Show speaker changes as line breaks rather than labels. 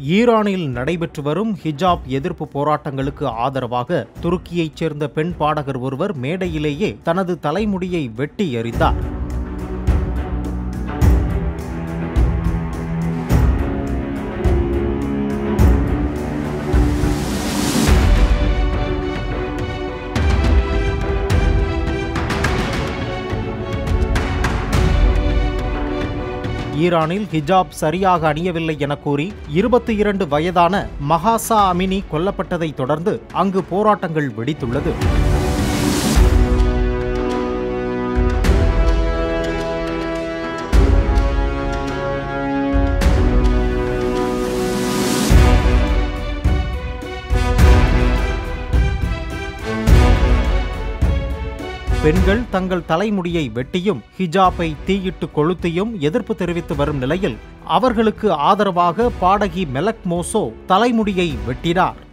ஈரானில் நடைபெற்று வரும் ஹிஜாப் எதிர்ப்பு போராட்டங்களுக்கு ஆதரவாக துருக்கியைச் சேர்ந்த பெண் பாடகர் ஒருவர் மேடையிலேயே தனது தலைமுடியை வெட்டி எறிந்தார். ஈரானில் ஹிஜாப் சரியாக அணியவில்லை என கூறி 22 வயதான மஹாசா அமினி கொல்லப்பட்டதை தொடர்ந்து அங்கு போராட்டங்கள் வெடித்துள்ளது. பெண்கள் தங்கள் தலைமுடியை வெட்டியும் ஹிஜாப்பை தீயிட்டு கொளுத்தியும் எதிர்ப்பு தெரிவித்து வரும் நிலையில் அவர்களுக்கு ஆதரவாக பாடகி மெலக் மோசோ தலைமுடியை வெட்டினார்.